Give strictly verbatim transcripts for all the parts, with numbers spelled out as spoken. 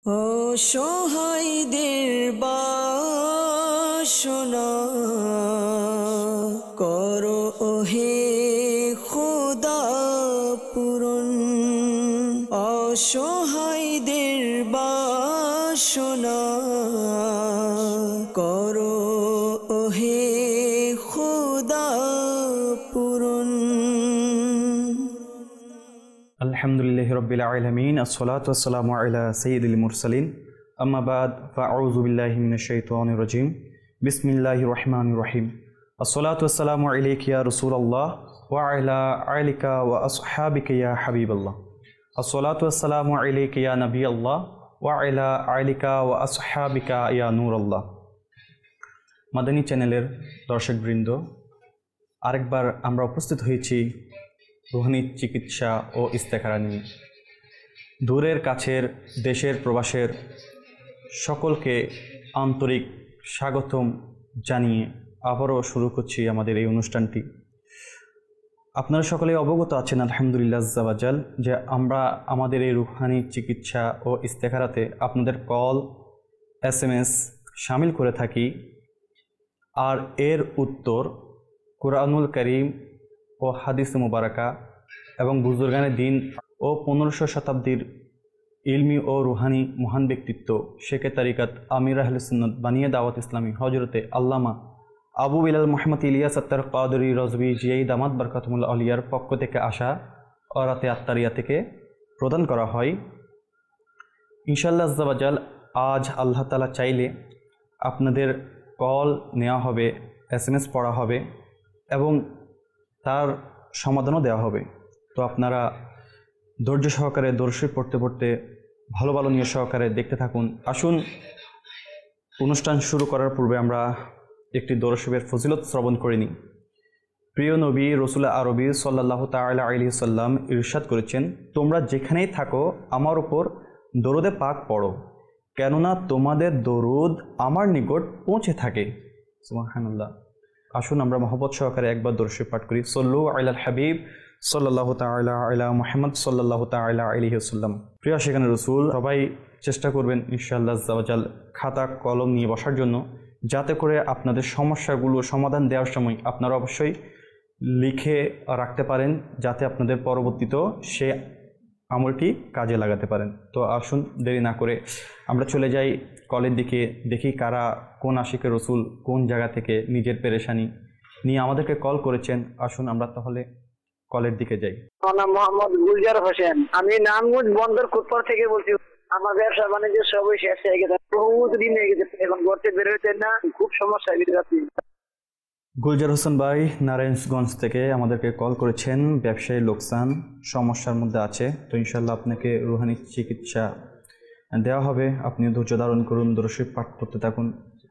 অসহায়দের বাসনা করো ওহে খোদা পূরণ। অসহায়দের বাসনা করো ওহে খোদা পূরণ। আলহামদুলিল্লাহি রাব্বিল আলামিন, আসসালাতু ওয়াসসালামু আলা সাইয়্যিদিল মুরসালিন, আম্মা বাদ, ফাআউযু বিল্লাহি মিনাশ শাইতানির রাজিম। বিসমিল্লাহির রহমানির রহিম। আসসালাতু ওয়াসসালামু আলাইকা ইয়া রাসূলুল্লাহ ওয়া আলা আলিকা ওয়া আসহাবিকা ইয়া হাবিবাল্লাহ। আসসালাতু ওয়াসসালামু আলাইকা ইয়া নবিয়াল্লাহ ওয়া আলা আলিকা ওয়া আসহাবিকা ইয়া নূরাল্লাহ। মাদানী চ্যানেলের দর্শকবৃন্দ, আরেকবার আমরা উপস্থিত হয়েছি রুহানি চিকিৎসা ও ইস্তেখারা নিয়ে। দূরের কাছের দেশের প্রবাসের সকলকে আন্তরিক স্বাগতম জানিয়ে আবারও শুরু করছি আমাদের এই অনুষ্ঠানটি। আপনারা সকলে অবগত আছেন আলহামদুলিল্লাহ আজ্জা ওয়া জাল যে আমরা আমাদের এই রুহানি চিকিৎসা ও ইস্তেখারাতে আপনাদের কল, এস এম এস শামিল করে থাকি, আর এর উত্তর কুরআনুল কারীম ও হাদিস মুবারাকা এবং বুজুর্গানে দিন ও পনেরোশো শতাব্দীর ইলমি ও রুহানি মহান ব্যক্তিত্ব শেখে তারিকাত আমির আহলে সুন্নাত বানিয়ে দাওয়াত ইসলামী হজরতে আল্লামা আবু বিলাল মোহাম্মদ ইলিয়াস আত্তার কাদরি রজভী জিয়াই দামাত বরকাতুল আলিয়ার পক্ষ থেকে আসা অরাতে আত্তারিয়া থেকে প্রদান করা হয়। ইনশাআল্লাহ আজ্জা ওয়া জাল আজ আল্লাহ তাআলা চাইলে আপনাদের কল নেওয়া হবে, এস এম এস পড়া হবে এবং তার সমাধানও দেওয়া হবে। তো আপনারা ধৈর্য সহকারে দর্শী পড়তে পড়তে ভালো ভালো নিয়ে সহকারে দেখতে থাকুন। আসুন অনুষ্ঠান শুরু করার পূর্বে আমরা একটি দরশবের ফজিলত শ্রবণ করে নিই। প্রিয় নবী রসুল আরবি সাল্লাল্লাহু তাআলা আলাইহি সাল্লাম ইরশাদ করেছেন, তোমরা যেখানেই থাকো আমার উপর দরুদে পাক পড়ো, কেননা তোমাদের দরুদ আমার নিকট পৌঁছে থাকে। সুবহানাল্লাহ। আসুন আমরা মহব্বত সহকারে একবার দরুদ পাঠ করি। সল্লু আলাল হাবিব সাল্লাল্লাহু তাআলা আলা মুহাম্মদ সাল্লাল্লাহু তাআলা আলাইহি ওয়াসাল্লাম। প্রিয় সেখানে রসুল, সবাই চেষ্টা করবেন ইনশাআল্লাহ আজ্জা ওয়া জাল খাতা কলম নিয়ে বসার জন্য, যাতে করে আপনাদের সমস্যাগুলো সমাধান দেওয়ার সময় আপনারা অবশ্যই লিখে রাখতে পারেন, যাতে আপনাদের পরবর্তীতেও সে আমলটি কাজে লাগাতে পারেন। তো আসুন দেরি না করে আমরা চলে যাই কলের দিকে, দেখি কারা, কোন আশিকে রসুল কোন জায়গা থেকে নিজের পেরেশানি নিয়ে আমাদেরকে কল করেছেন। আসুন আমরা তাহলে কলের দিকে যাই। আমার নাম মোহাম্মদ গুলজার হোসেন, আমি নাঙ্গুজ বন্দর কোটপাড় থেকে বলছি। আমার ব্যবসা বাণিজ্য সবই শেষ হয়ে গেছে, বহুত দিন হয়ে গেছে, এখন ঘরতে বের হইতে না, খুব সমস্যা হয়ে যাচ্ছে। গুলজার হোসেন ভাই নারায়ণগঞ্জ থেকে আমাদেরকে কল করেছেন, ব্যবসায়ী লোকসান সমস্যার মধ্যে আছে। তো ইনশাল্লাহ আপনাকে রুহানি চিকিৎসা দেওয়া হবে, আপনি ধৈর্য ধারণ করুন, দর্শী পাঠ করতে থাকুন।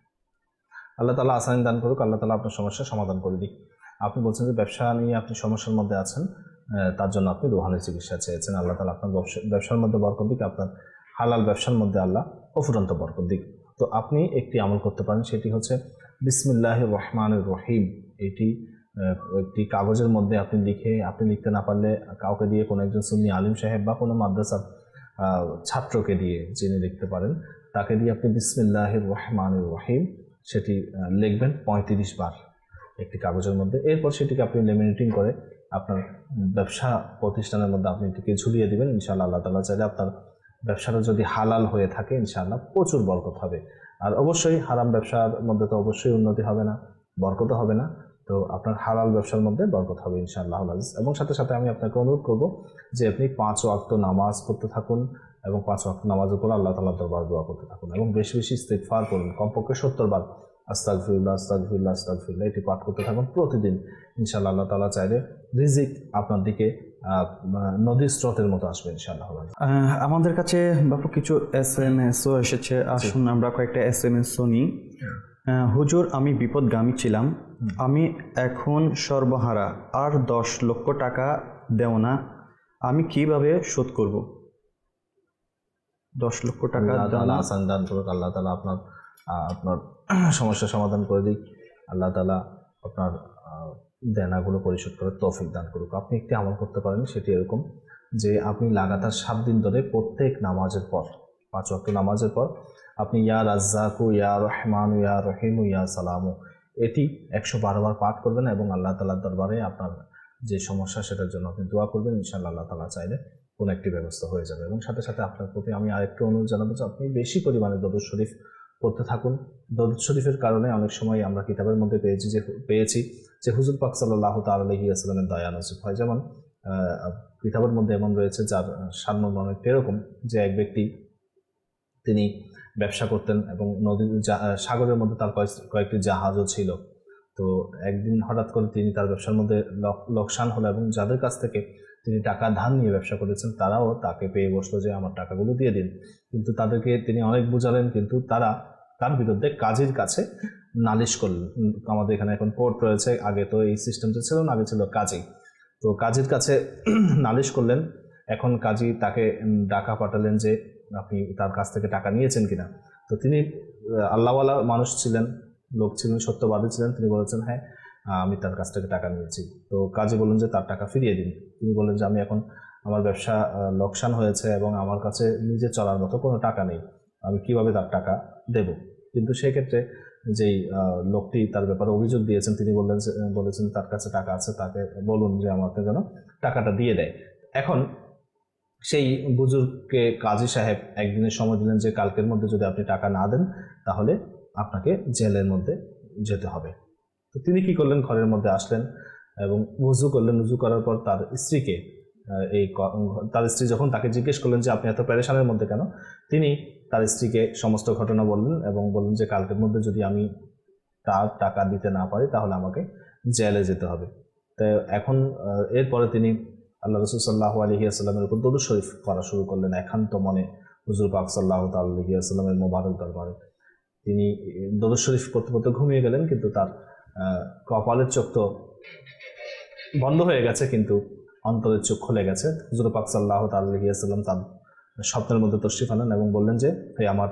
আল্লাহ তাআলা আসানি দান করুক, আল্লাহ তাআলা আপনার সমস্যার সমাধান করে দিক। আপনি বলছেন যে ব্যবসা নিয়ে আপনি সমস্যার মধ্যে আছেন, তার জন্য আপনি রুহানি চিকিৎসা চেয়েছেন। আল্লাহ তাআলা আপনার ব্যবসার মধ্যে বরকত দিক, আপনার হালাল ব্যবসার মধ্যে আল্লাহ অফুরন্ত বরকত দিক। তো আপনি একটি আমল করতে পারেন, সেটি হচ্ছে বিসমিল্লাহির রহমানির রহিম। এটি একটি কাগজের মধ্যে আপনি লিখে, আপনি লিখতে না পারলে কাউকে দিয়ে, কোনো একজন সুন্নি আলিম সাহেব বা কোনো মাদ্রাসার ছাত্রকে দিয়ে, যিনি লিখতে পারেন, তাকে দিয়ে আপনি বিসমিল্লাহির রহমানির রহিম সেটি লিখবেন পঁয়ত্রিশ বার একটি কাগজের মধ্যে। এরপর সেটিকে আপনি লেমিনেটিং করে আপনার ব্যবসা প্রতিষ্ঠানের মধ্যে আপনি এটিকে ঝুলিয়ে দিবেন। ইনশাআল্লাহ আল্লাহ তাআলা চাইলে আপনার ব্যবসাটা যদি হালাল হয়ে থাকে ইনশাআল্লাহ প্রচুর বরকত হবে। আর অবশ্যই হারাম ব্যবসার মধ্যে তো অবশ্যই উন্নতি হবে না, বরকত হবে না। তো আপনার হালাল ব্যবসার মধ্যে বরকত হবে ইনশাআল্লাহ। এবং সাথে সাথে আমি আপনাকে অনুরোধ করব যে আপনি পাঁচ ওয়াক্ত নামাজ পড়তে থাকুন এবং পাঁচ ওয়াক্ত নামাজের পর আল্লাহ তাআলার দরবারে দোয়া করতে থাকুন এবং বেশি বেশি ইস্তিগফার করুন, কমপক্ষে সত্তর বার আস্তাগফিরুল্লাহ আস্তাগফিরুল্লাহ আস্তাগফিরুল্লাহ এটি পাঠ করতে থাকুন প্রতিদিন। ইনশাআল্লাহ আল্লাহ তাআলা চাইলে রিজিক আপনার দিকে নদীর স্রোতের মতো আসবে ইনশাআল্লাহ। আমাদের কাছে বাপু কিছু এস এম এসও এসেছে, আসুন আমরা কয়েকটা এস এম এসও নিই। হুজুর, আমি বিপদগামী ছিলাম, আমি এখন সর্বহারা, আর দশ লক্ষ টাকা দেও না, আমি কিভাবে শোধ করব? দশ লক্ষ টাকা আসান দান করুক, আল্লাহ তাআলা আপনার আপনার সমস্যার সমাধান করে দিক, আল্লাহ তাআলা আপনার দেনাগুলো পরিশোধ করে তৌফিক দান করুক। আপনি একটি আমল করতে পারেন, সেটি এরকম যে আপনি লাগাতার সাত দিন ধরে প্রত্যেক নামাজের পর পাঁচ ওয়াক্ত নামাজের পর আপনি ইয়া রাজ্জাকু, ইয়া রহমানু, ইয়া রহিমু, ইয়া সালামু এটি একশো বারো বার পাঠ করবেন এবং আল্লাহ তাআলার দরবারে আপনার যে সমস্যা সেটার জন্য আপনি দোয়া করবেন। ইনশাআল্লাহ আল্লাহ তাআলা চাইলে কোনো একটি ব্যবস্থা হয়ে যাবে। এবং সাথে সাথে আপনার প্রতি আমি আরেকটু অনুরোধ জানাবো যে আপনি বেশি পরিমাণে দরুদ শরীফ পড়তে থাকুন। দরুদ শরীফের কারণে অনেক সময় আমরা কিতাবের মধ্যে পেয়েছি যে পেয়েছি যে হুজুর পাক সাল্লাল্লাহু তাআলা আলাইহি ওয়াসাল্লামের দয়া নসিব হয়। যেমন কিতাবের মধ্যে এমন রয়েছে যার সারমর্ম অনেক এরকম যে এক ব্যক্তি তিনি ব্যবসা করতেন এবং নদীর সাগরের মধ্যে তার কয়েকটি জাহাজও ছিল। তো একদিন হঠাৎ করে তিনি তার ব্যবসার মধ্যে লোকসান হলো এবং যাদের কাছ থেকে তিনি টাকা ধার নিয়ে ব্যবসা করেছেন তারাও তাকে পেয়ে বসলো যে আমার টাকাগুলো দিয়ে দিন। কিন্তু তাদেরকে তিনি অনেক বুঝালেন, কিন্তু তারা তার বিরুদ্ধে কাজীর কাছে নালিশ করলেন। আমাদের এখানে এখন কোর্ট রয়েছে, আগে তো এই সিস্টেমটা ছিল না, আগে ছিল কাজী। তো কাজীর কাছে নালিশ করলেন। এখন কাজী তাকে ডাকা পাঠালেন যে আপনি তার কাছ থেকে টাকা নিয়েছেন কিনা। তো তিনি আল্লাহওয়ালা মানুষ ছিলেন, লোক ছিলেন, সত্যবাদী ছিলেন। তিনি বলেছেন হ্যাঁ আমি তার কাছ থেকে টাকা নিয়েছি। তো কাজী বললেন যে তার টাকা ফিরিয়ে দিন। তিনি বললেন যে আমি এখন আমার ব্যবসা লোকসান হয়েছে এবং আমার কাছে নিজে চলার মতো কোনো টাকা নেই, আমি কিভাবে তার টাকা দেব। কিন্তু সেই ক্ষেত্রে যেই লোকটি তার ব্যাপারে অভিযোগ দিয়েছেন তিনি বললেন বলেছেন তার কাছে টাকা আছে, তাকে বলুন যে আমাকে যেন টাকাটা দিয়ে দেয়। এখন সেই বুজুর্গকে কাজী সাহেব একদিনের সময় দিলেন যে কালকের মধ্যে যদি আপনি টাকা না দেন তাহলে আপনাকে জেলের মধ্যে যেতে হবে। তো তিনি কি করলেন, ঘরের মধ্যে আসলেন এবং উজু করলেন। উজু করার পর তার স্ত্রীকে এই তার স্ত্রী যখন তাকে জিজ্ঞেস করলেন যে আপনি এত পেরেশানের মধ্যে কেন, তিনি তার স্ত্রীকে সমস্ত ঘটনা বললেন এবং বললেন যে কালকের মধ্যে যদি আমি তার টাকা দিতে না পারি তাহলে আমাকে জেলে যেতে হবে। তো এখন এরপরে তিনি আল্লাহ রাসূল সাল্লাল্লাহু আলাইহি ওয়াসাল্লামের উপর দরুদ শরীফ পড়া শুরু করলেন একান্ত মনে। হুজুর পাক সাল্লাল্লাহু আলাইহি ওয়াসাল্লামের মোবারক দরবারে তিনি দরুদ শরীফ পড়তে পড়তে ঘুমিয়ে গেলেন, কিন্তু তার কপালের চোখ তো বন্ধ হয়ে গেছে কিন্তু অন্তরের চোখ খুলে গেছে। হুজুর পাক সাল্লাল্লাহু আলাইহি ওয়াসাল্লাম তার স্বপ্নের মধ্যে তশরিফ আনেন এবং বললেন যে হে আমার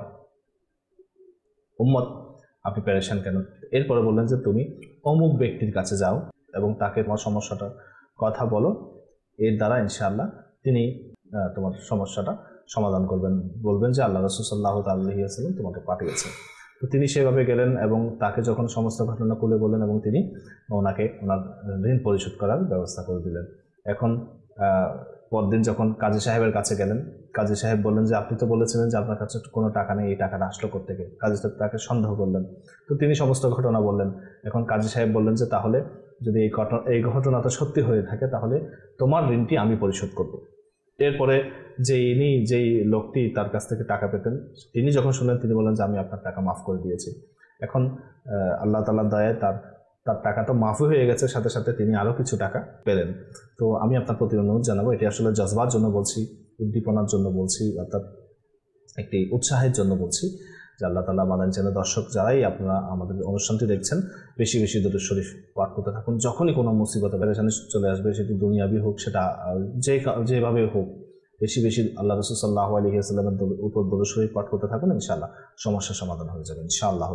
উম্মত আপনি পেরেশান কেন। এরপরে বললেন যে তুমি অমুক ব্যক্তির কাছে যাও এবং তাকে তোমার সমস্যাটার কথা বলো, এর দ্বারা ইনশাআল্লাহ তিনি তোমার সমস্যাটা সমাধান করবেন, বলবেন যে আল্লাহ রাসূল সাল্লাল্লাহু আলাইহি ওয়াসাল্লাম তোমাকে পাঠিয়েছেন। তো তিনি সেভাবে গেলেন এবং তাকে যখন সমস্ত ঘটনা খুলে বললেন এবং তিনি ওনাকে ওনার ঋণ পরিশোধ করার ব্যবস্থা করে দিলেন। এখন পরদিন যখন কাজী সাহেবের কাছে গেলেন, কাজী সাহেব বললেন যে আপনি তো বলেছিলেন যে আপনার কাছে কোনো টাকা নেই, এই টাকাটা আসলো কোত্থেকে। কাজী সাহেব তাকে সন্দেহ করলেন। তো তিনি সমস্ত ঘটনা বললেন। এখন কাজী সাহেব বললেন যে তাহলে যদি এই ঘটনা এই ঘটনাটা সত্যি হয়ে থাকে তাহলে তোমার ঋণটি আমি পরিশোধ করব। এরপরে যে ইনি যেই লোকটি তার কাছ থেকে টাকা পেতেন তিনি যখন শুনলেন তিনি বললেন যে আমি আপনার টাকা মাফ করে দিয়েছি। এখন আল্লাহ তাআলার দয়ায় তার তার টাকা তো মাফই হয়ে গেছে, সাথে সাথে তিনি আরও কিছু টাকা পেলেন। তো আমি আপনার প্রতি অনুরোধ জানাবো, এটি আসলে জজবার জন্য বলছি, উদ্দীপনার জন্য বলছি, অর্থাৎ একটি উৎসাহের জন্য বলছি যে আল্লাহ তাআলা মাদানী চ্যানেল দর্শক যারাই আপনারা আমাদের অনুষ্ঠানটি দেখছেন বেশি বেশি দরুদ শরীফ পাঠ করতে থাকুন। যখনই কোনো মুসিবত পেরেশানি চলে আসবে, সেটি দুনিয়াবি হোক সেটা যে যেভাবে হোক, বেশি বেশি আল্লাহ রাসূল সাল্লাল্লাহু আলাইহি ওয়াসাল্লামের উপর দরুদ শরীফ পাঠ করতে থাকুন, ইনশাআল্লাহ সমস্যার সমাধান হয়ে যাবে ইনশাআল্লাহ।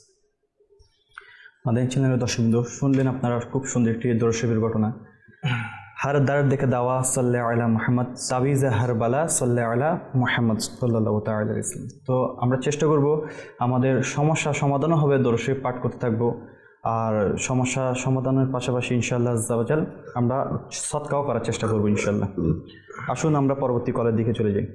মাদানী চ্যানেলের দর্শকবৃন্দ শুনলেন আপনারা খুব সুন্দর একটি দরুদ শরীফের ঘটনা। हर दर्द के दवा सल्ले अला मोहम्मद साविज़ हर बाला सल्ले अला मोहम्मद सल्लल्लाहु ताआला अलैहि वसल्लम। তো আমরা চেষ্টা করব আমাদের সমস্যা সমাধানও হবে দরুদ শরীফ পাঠ করতে থাকবো, আর সমস্যা সমাধানের পাশাপাশি ইনশাআল্লাহ আজ্জা ওয়া জাল আমরা সদকাও করার চেষ্টা করব ইনশাআল্লাহ। আসুন আমরা পরবর্তী কলের দিকে চলে যাই।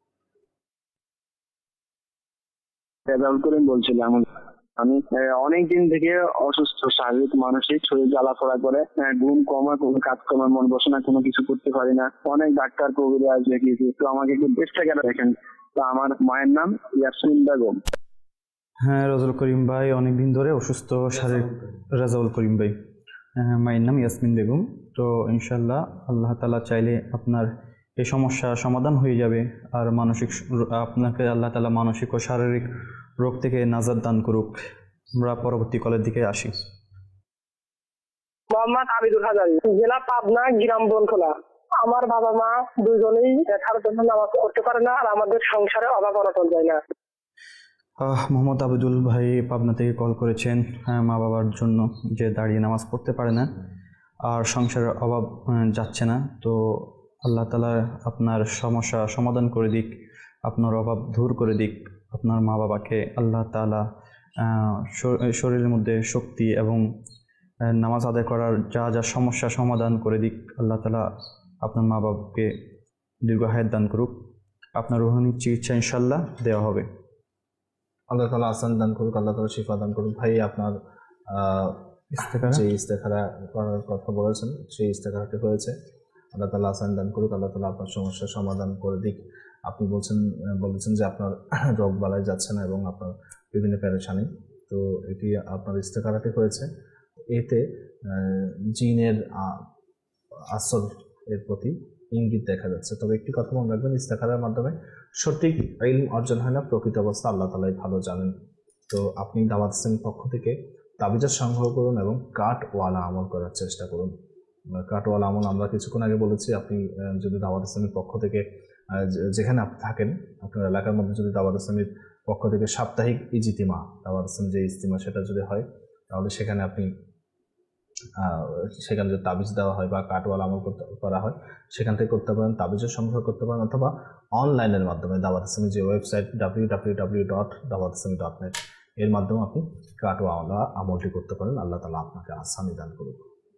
রেজাউল করিম বলছিলাম। আমি অনেকদিন থেকে অসুস্থ, শারীরিক মানসিক শরীর জ্বালাফোড়া করে, ঘুম কমা, কোনো কাজ কমার মন বসে না, কোনো কিছু করতে পারি না। অনেক ডাক্তার কবিরাজ দেখিয়েছি, তো আমাকে একটু চেষ্টা করে দেখেন। তো আমার মায়ের নাম ইয়াসমিন বেগম। হ্যাঁ রাজাউল করিম ভাই অনেকদিন ধরে অসুস্থ শারীরিক। রাজাউল করিম ভাই মায়ের নাম ইয়াসমিন বেগম। তো ইনশাল্লাহ আল্লাহ তাআলা চাইলে আপনার এই সমস্যা সমাধান হয়ে যাবে, আর মানসিক আপনাকে আল্লাহ তাআলা মানসিক ও শারীরিক রোগ থেকে নাজাত দান করুক। আমরা পরবর্তী কলের দিকে আসি। মোহাম্মদ আবিদুল হাজারি, জেলা পাবনা, গ্রাম বনখোলা। আমার বাবা মা দুজনেই দেখার জন্য নামাজ করতে পারে না, আর আমাদের সংসারে অভাব অনটন যায় না। মোহাম্মদ আবিদুল ভাই পাবনা থেকে কল করেছেন মা বাবার জন্য, যে দাঁড়িয়ে নামাজ পড়তে পারে না আর সংসারের অভাব যাচ্ছে না। তো আল্লাহ তাআলা আপনার সমস্যা সমাধান করে দিক, আপনার অভাব দূর করে দিক। আপনার মা বাবাকে আল্লাহ তাআলা শরীরের মধ্যে শক্তি এবং নামাজ আদায় করার যা যা সমস্যা সমাধান করে দিক। আল্লাহ তাআলা আপনার মা বাবাকে দীর্ঘ হায়াত দান করুক। আপনার রুহানি চিকিৎসা ইনশাল্লাহ দেওয়া হবে। আল্লাহ তাআলা আসান দান করুক, আল্লাহ তাআলা শিফা দান করুক। ভাই, আপনার যে ইস্তেখারা করার কথা বলেছেন সেই ইস্তেখারাটি হয়েছে। আল্লাহ তাআলা আসান দান করুক, আল্লাহ তাআলা আপনার সমস্যার সমাধান করে দিক। আপনি বলছেন বলেছেন যে আপনার রোগ বালাই যাচ্ছে না এবং আপনার বিভিন্ন পেরেশানি, তো এটি আপনার ইস্তেখারাটি হয়েছে। এতে জিনের আসর এর প্রতি ইঙ্গিত দেখা যাচ্ছে। তবে একটি কথা মনে রাখবেন, ইস্তেখারার মাধ্যমে সঠিক ইলম অর্জন হয় না, প্রকৃত অবস্থা আল্লাহ তাআলাই ভালো জানেন। তো আপনি দাওয়াত ইসলামের পক্ষ থেকে তাবিজ সংগ্রহ করুন এবং কাঠওয়ালা আমল করার চেষ্টা করুন। কাঠওয়ালা আমল আমরা কিছুক্ষণ আগে বলেছি, আপনি যদি দাওয়াত ইসলামের পক্ষ থেকে যেখানে আপনি থাকেন আপনার এলাকার মধ্যে যদি দাওয়াত ইসলামের পক্ষ থেকে সাপ্তাহিক ইজতিমা, দাওয়াত ইসলাম যে ইজতিমা সেটা যদি হয়, তাহলে সেখানে আপনি সেখানে যদি তাবিজ দেওয়া হয় বা কাঠওয়ালা আমল করতে করা হয় সেখান থেকে করতে পারেন, তাবিজও সংগ্রহ করতে পারেন, অথবা অনলাইনের মাধ্যমে দাওয়াত ইসলামের যে website W W W dot Dawat Islami dot net এর মাধ্যমে আপনি কাঠওয়ালা আমলটি করতে পারেন। আল্লাহ তাআলা আপনাকে আসানি দান করুন।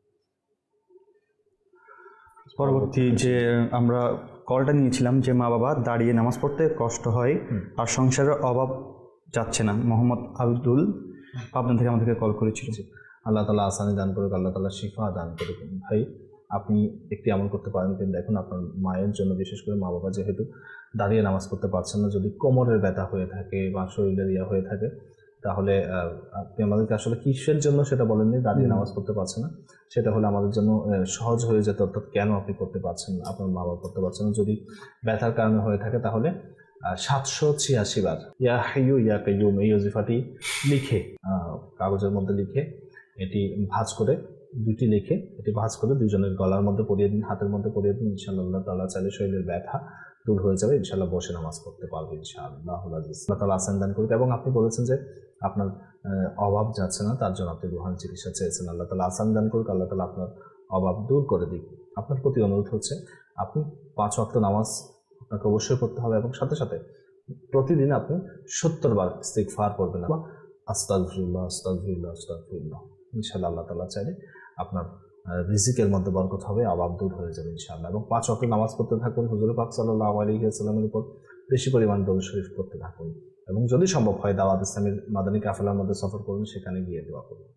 পরবর্তী যে আমরা কলটা নিয়েছিলাম যে মা বাবা দাঁড়িয়ে নামাজ পড়তে কষ্ট হয় আর সংসারের অভাব যাচ্ছে না, মোহাম্মদ আব্দুল পাবনা থেকে আমাদেরকে কল করেছিল। আল্লাহ তাআলা আসানি দান করুক, আল্লাহ তাআলা শিফা দান করুক। ভাই, আপনি একটি আমল করতে পারেন, কিন্তু দেখুন আপনার মায়ের জন্য, বিশেষ করে মা বাবা যেহেতু দাঁড়িয়ে নামাজ পড়তে পারছেন না, যদি কোমরের ব্যথা হয়ে থাকে বা শরীরের ইয়া হয়ে থাকে, তাহলে আপনি আমাদেরকে আসলে কিসের জন্য সেটা বলেননি, দাঁড়িয়ে নামাজ পড়তে পারছেন না, সেটা হলে আমাদের জন্য সহজ হয়ে যেত। অর্থাৎ কেন আপনি করতে পারছেন না, আপনার মা বাবা করতে পারছেন না, যদি ব্যথার কারণে হয়ে থাকে তাহলে সাতশো ছিয়াশি বার ইয়া হাইয়ু ইয়া কাইয়ুম এই ওজিফাটি লিখে কাগজের মধ্যে লিখে এটি ভাঁজ করে দুটি লিখে এটি ভাঁজ করে দুজনের গলার মধ্যে পরিয়ে দিন, হাতের মধ্যে পরিয়ে দিন। ইনশাআল্লাহ আল্লাহ তাআলা চাইলে শরীরের ব্যথা দূর হয়ে যাবে, ইনশাআল্লাহ বসে নামাজ পড়তে পারবে ইনশাআল্লাহ। আল্লাহ তাআলা আসান দান করুক। এবং আপনি বলেছেন যে আপনার অভাব যাচ্ছে না, তার জন্য আপনি রুহানি চিকিৎসা চেয়েছেন। আল্লাহ তাআলা আসান দান করুক, আল্লাহ তাআলা আপনার অভাব দূর করে দিক। আপনার প্রতি অনুরোধ হচ্ছে আপনি পাঁচ ওয়াক্ত নামাজ আপনাকে অবশ্যই পড়তে হবে এবং সাথে সাথে প্রতিদিন আপনি সত্তর বার ইস্তিগফার করবেন, আস্তাগফিরুল্লাহ আস্তাগফিরুল্লাহ আস্তাগফিরুল্লাহ। ইনশাআল্লাহ আল্লাহ তাআলা চাইলে আপনার রিজিকের মধ্যে বরকত হবে, অভাব দূর হয়ে যাবে ইনশাআল্লাহ। এবং পাঁচ ওয়াক্ত নামাজ পড়তে থাকুন, হুজুর পাক সাল্লাল্লাহু আলাইহি ওয়াসাল্লামের উপর বেশি পরিমাণ দরুদ শরীফ পড়তে থাকুন এবং যদি সম্ভব হয় দাওয়াত ইসলামের মাদানী কাফেলার মধ্যে সফর করুন, সেখানে গিয়ে দোয়া করুন।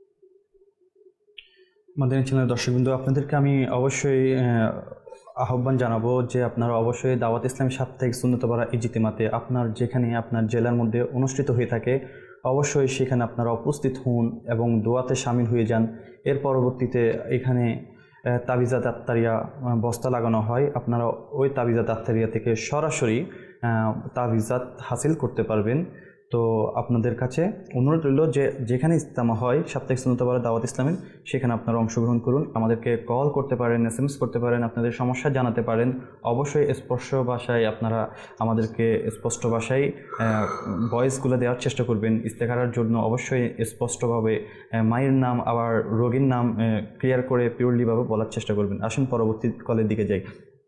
মাদানী চ্যানেলের দর্শকবৃন্দ, আপনাদেরকে আমি অবশ্যই আহ্বান জানাবো যে আপনারা অবশ্যই দাওয়াত ইসলামী সাপ্তাহিক সুন্নত পাড়া ইজতিমাতে আপনার যেখানে আপনার জেলার মধ্যে অনুষ্ঠিত হয়ে থাকে অবশ্যই সেখানে আপনারা উপস্থিত হন এবং দোয়াতে শামিল হয়ে যান। এর পরবর্তীতে এখানে তাবিজাত আত্তারিয়া বস্তা লাগানো হয়, আপনারা ওই তাবিজাত আত্তারিয়া থেকে সরাসরি তাবিজাত হাসিল করতে পারবেন। তো আপনাদের কাছে অনুরোধ রইল যে যেখানে ইজতেমা হয় সাপ্তাহিক সুন্নত পাড়া দাওয়াত ইসলামের সেখানে আপনারা অংশগ্রহণ করুন। আমাদেরকে কল করতে পারেন, এস এম এস করতে পারেন, আপনাদের সমস্যা জানাতে পারেন। অবশ্যই স্পষ্ট ভাষায় আপনারা আমাদেরকে স্পষ্ট ভাষায় ভয়েসগুলো দেওয়ার চেষ্টা করবেন। ইস্তেখারার জন্য অবশ্যই স্পষ্টভাবে মায়ের নাম আবার রোগীর নাম ক্লিয়ার করে পিওরলিভাবে বলার চেষ্টা করবেন। আসুন পরবর্তী কলের দিকে যাই।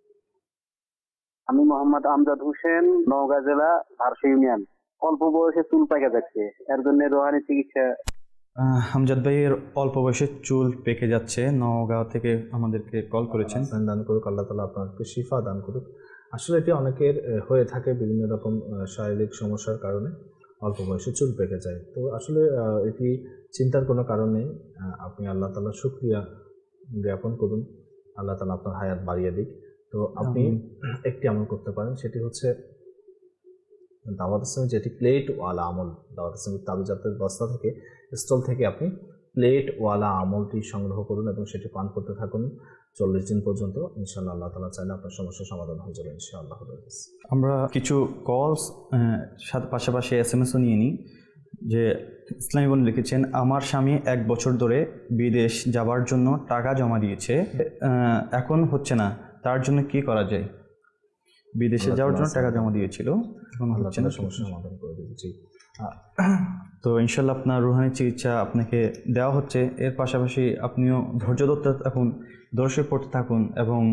আমি মোহাম্মদ আমজাদ হোসেন, নওগাঁ জেলা ভারসা ইউনিয়ন। অল্প বয়সে চুল পেকে যাচ্ছে, এর জন্য রোহানি চিকিৎসা। আমজাদ ভাইয়ের অল্প বয়সে চুল পেকে যাচ্ছে, নওগাঁ থেকে আমাদেরকে কল করেছেন। দান করুক, আল্লাহ তাআলা আপনাকে শিফা দান করুক। আসলে এটি অনেকের হয়ে থাকে বিভিন্ন রকম শারীরিক সমস্যার কারণে অল্প বয়সে চুল পেকে যায়। তো আসলে এটি চিন্তার কোনো কারণ নেই, আপনি আল্লাহ তাআলার শুকরিয়া জ্ঞাপন করুন, আল্লাহ তাআলা আপনার হায়াত বাড়িয়ে দিক। তো আপনি একটি আমল করতে পারেন, সেটি হচ্ছে দাওয়াত ইসলামী যেটি প্লেটওয়ালা আমল, দাওয়াত ইসলামী তাবিজাতের বস্তা থেকে স্টল থেকে আপনি প্লেটওয়ালা আমলটি সংগ্রহ করুন এবং সেটি পান করতে থাকুন চল্লিশ দিন পর্যন্ত। ইনশাআল্লাহ আল্লাহ তাআলা চাইলে আপনার সমস্যার সমাধান হয়ে যাবে ইনশাআল্লাহ। আমরা কিছু কলস সাথে পাশাপাশি এস এম এসও নিয়ে নিই। যে ইসলামী বোন লিখেছেন, আমার স্বামী এক বছর ধরে বিদেশ যাবার জন্য টাকা জমা দিয়েছে, এখন হচ্ছে না, তার জন্য কি করা যায়? বিদেশে যাওয়ার জন্য টাকা জমা দিয়েছিল, এখন হচ্ছে না, সমস্যার সমাধান করে দিয়েছি। তো ইনশাল্লাহ আপনার রুহানি চিকিৎসা আপনাকে দেওয়া হচ্ছে। এর পাশাপাশি আপনিও ধৈর্য ধরতে থাকুন, দর্শক পড়তে থাকুন এবং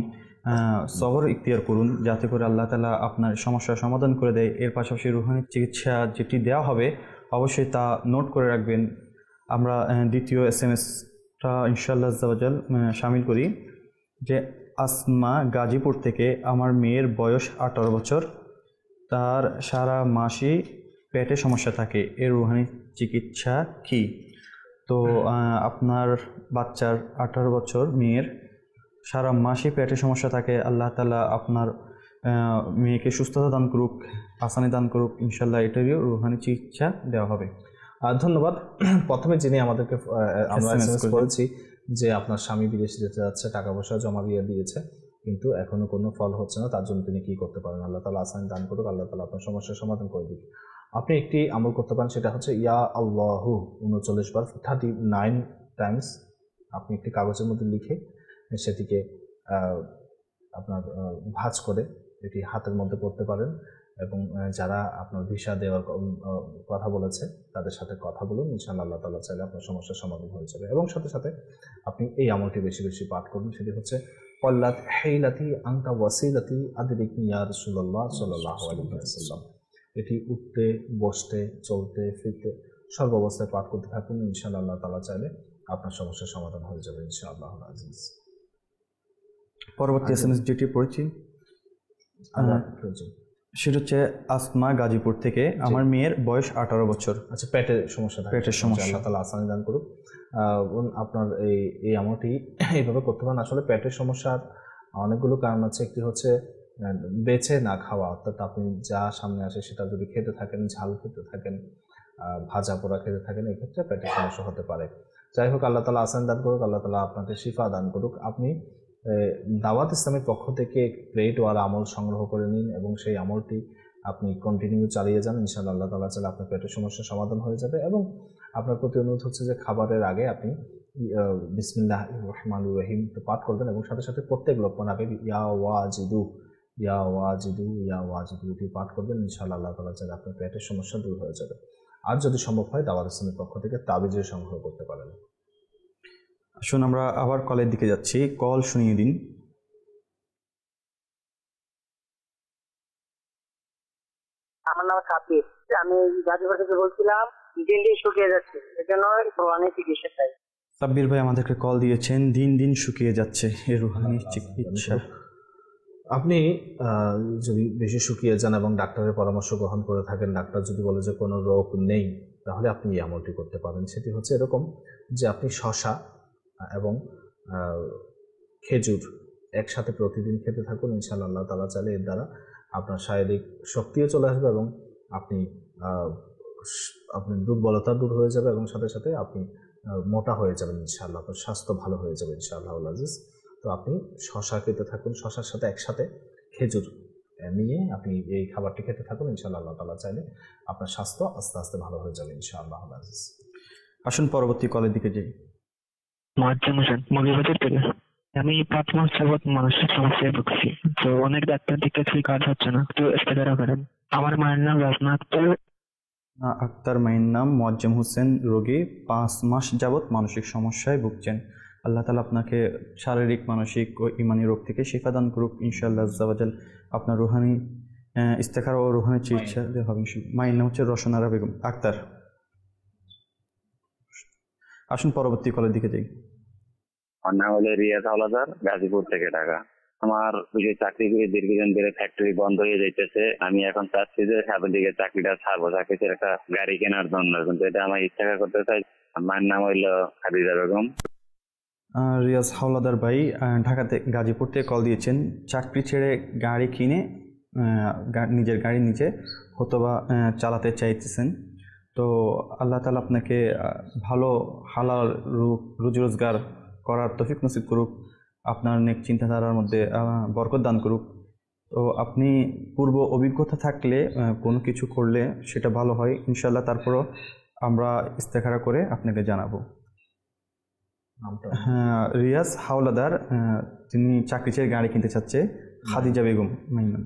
সবর ইখতিয়ার করুন, যাতে করে আল্লাহ তাআলা আপনার সমস্যার সমাধান করে দেয়। এর পাশাপাশি রুহানি চিকিৎসা যেটি দেওয়া হবে অবশ্যই তা নোট করে রাখবেন। আমরা দ্বিতীয় এস এম এসটা ইনশাআল্লাহ আজ্জাওয়াজাল শামিল করি যে আসমা গাজীপুর থেকে, আমার মেয়ের বয়স আঠারো বছর, তার সারা মাসই পেটে সমস্যা থাকে, এর রুহানি চিকিৎসা কী? তো আপনার বাচ্চার আঠারো বছর মেয়ের সারা মাসই পেটে সমস্যা থাকে, আল্লাহ তাআলা আপনার মেয়েকে সুস্থতা দান করুক, আসানি দান করুক, ইনশাল্লাহ এটারও রুহানি চিকিৎসা দেওয়া হবে। ধন্যবাদ। প্রথমে যিনি আমাদেরকে আমরা এসএমএস করেছি যে আপনার স্বামী বিদেশ যেতে যাচ্ছে, টাকা পয়সা জমা দিয়ে দিয়েছে কিন্তু এখনো কোনো ফল হচ্ছে না, তার জন্য তিনি কি করতে পারেন? আল্লাহ তাআলা আসানি দান করুক, আল্লাহ তাআলা আপনার সমস্যার সমাধান করে দিক। আপনি একটি আমল করতে পারেন, সেটা হচ্ছে ইয়া আল্লাহু উনচল্লিশ বার, থার্টি নাইন টাইমস আপনি একটি কাগজের মধ্যে লিখে সেটিকে আপনার ভাঁজ করে এটি হাতের মধ্যে পড়তে পারেন এবং যারা আপনার ভিসা দেওয়ার কথা বলেছে তাদের সাথে কথা বলুন, ইনশাআল্লাহ আল্লাহ তাআলা চাইলে আপনার সমস্যার সমাধান হয়ে যাবে। এবং সাথে সাথে আপনি এই আমলটি বেশি বেশি পাঠ করুন, সেটি হচ্ছে কল্লাত হেইলাতি আনতা ওয়াসিলাতি আদরিকনি ইয়া রাসূলুল্লাহ সাল্লাল্লাহু আলাইহি ওয়াসাল্লাম। এটি উঠতে বসতে চলতে ফিরতে সর্বাবস্থায় পাঠ করতে থাকুন, ইনশাআল্লাহ আল্লাহ তাআলা চাইলে আপনার সমস্যার সমাধান হয়ে যাবে ইনশাআল্লাহ আজিজ। পরবর্তী এসএমএস যেটি পড়েছি সেটা হচ্ছে আসমা গাজীপুর থেকে, আমার মেয়ের বয়স আঠারো বছর। আচ্ছা, পেটের সমস্যা, পেটের সমস্যা, আল্লাহ তাআলা আসানি দান করুক। আপনার এই এই আমলটি এইভাবে করতে পারেন। আসলে পেটের সমস্যার অনেকগুলো কারণ আছে। একটি হচ্ছে বেছে না খাওয়া, অর্থাৎ আপনি যা সামনে আসে সেটা যদি খেতে থাকেন, ঝাল খেতে থাকেন, ভাজা পোড়া খেতে থাকেন, এক্ষেত্রে পেটের সমস্যা হতে পারে। যাই হোক, আল্লাহ তাআলা আসানি দান করুক, আল্লাহ তাআলা আপনাকে শিফা দান করুক। আপনি দাওয়াত ইসলামের পক্ষ থেকে প্লেট ওয়ার আমল সংগ্রহ করে নিন এবং সেই আমলটি আপনি কন্টিনিউ চালিয়ে যান, ইনশাআল্লাহ আল্লাহ তাআলা চাইলে আপনার পেটের সমস্যার সমাধান হয়ে যাবে। এবং আপনার প্রতি অনুরোধ হচ্ছে যে খাবারের আগে আপনি বিসমিল্লাহির রহমানির রহিম পাঠ করবেন এবং সাথে সাথে প্রত্যেক লোকমান আগে ইয়া ওয়াজিদু ইয়া ওয়াজিদু ইয়া ওয়াজিদু এটি পাঠ করবেন, ইনশাআল্লাহ আল্লাহ তাআলা চাইলে আপনার পেটের সমস্যা দূর হয়ে যাবে। আর যদি সম্ভব হয় দাওয়াত ইসলামের পক্ষ থেকে তাবিজের সংগ্রহ করতে পারেন। আসুন আমরা আবার কলের দিকে যাচ্ছি, কল শুনিয়ে দিন। আমার নাম সাব্বির, আমি গাজীপুর থেকে বলছিলাম। দিন দিন শুকিয়ে যাচ্ছে, এর জন্য রুহানি চিকিৎসা চাই। সাব্বির ভাই আমাদেরকে কল দিয়েছেন, দিন দিন শুকিয়ে যাচ্ছে, এই রুহানি চিকিৎসা। আপনি যদি বেশি শুকিয়ে যান এবং ডাক্তারের পরামর্শ গ্রহণ করে থাকেন, ডাক্তার যদি বলে যে কোনো রোগ নেই, তাহলে আপনি এই আমলটি করতে পারেন। সেটি হচ্ছে এরকম যে আপনি শসা এবং খেজুর একসাথে প্রতিদিন খেতে থাকুন, ইনশাআল্লাহ আল্লাহ তাআলা চাইলে এর দ্বারা আপনার শারীরিক শক্তিও চলে আসবে এবং আপনি আপনি দুর্বলতা দূর হয়ে যাবে এবং সাথে সাথে আপনি মোটা হয়ে যাবেন, ইনশাআল্লাহ আপনার স্বাস্থ্য ভালো হয়ে যাবে ইনশাআল্লাহ আজিজ। তো আপনি শসা খেতে থাকুন, শসার সাথে একসাথে খেজুর নিয়ে আপনি এই খাবারটি খেতে থাকুন, ইনশাআল্লাহ আল্লাহ তাআলা চাইলে আপনার স্বাস্থ্য আস্তে আস্তে ভালো হয়ে যাবে ইনশাআল্লাহ আজিজ। আসুন পরবর্তী কলের দিকে যাই। মোয়াজ্জেম হোসেন, মৌলভীবাজার থেকে। আমি পাঁচ মাস যাবৎ মানসিক সমস্যায় ভুগছি, তো অনেক ডাক্তার দেখাচ্ছি, কাজ হচ্ছে না, একটু ইস্তেখারা করেন। আমার মায়ের নাম রাজনা আক্তার। আক্তার মায়ের নাম মোয়াজ্জেম হোসেন, রোগী, পাঁচ মাস যাবৎ মানসিক সমস্যায় ভুগছেন। আল্লাহ তাআলা আপনাকে শারীরিক মানসিক ও ইমানি রোগ থেকে শিফা দান করুক ইনশাআল্লাহ আজ্জাওয়াজাল। আপনার রুহানি ইস্তেখারা ও রুহানি চিকিৎসা হবে। মায়ের নাম হচ্ছে রোশনারা বেগম আক্তার। আসুন পরবর্তী কলের দিকে যাই। আমার নাম হলো রিয়াজ হাওলাদার, গাজীপুর থেকে ঢাকা। আমার ওই যে চাকরি করে দীর্ঘদিন ধরে ফ্যাক্টরি বন্ধ হয়ে যাইতেছে, আমি এখন চাচ্ছি যে সামনের দিকে চাকরিটা ছাড়বো, চাকরির একটা গাড়ি কেনার জন্য, কিন্তু এটা আমার ইচ্ছা করতে চাই। আমার নাম হইলো খাদিজা বেগম। রিয়াজ হাওলাদার ভাই ঢাকাতে গাজীপুর থেকে কল দিয়েছেন, চাকরি ছেড়ে গাড়ি কিনে নিজের গাড়ি নিজে হতবা চালাতে চাইতেছেন। তো আল্লাহ তাআলা আপনাকে ভালো হালাল রুজি রোজগার করার তৌফিক নসিব করুক, আপনার নেক চিন্তাধারার মধ্যে বরকত দান করুক। তো আপনি পূর্ব অভিজ্ঞতা থাকলে কোনো কিছু করলে সেটা ভালো হয় ইনশাআল্লাহ, তারপরও আমরা ইস্তেখারা করে আপনাকে জানাবো। হ্যাঁ, রিয়াজ হাওলাদার, তিনি চাকরি ছেড়ে গাড়ি কিনতে চাচ্ছে, খাদিজা বেগম মাইনাম।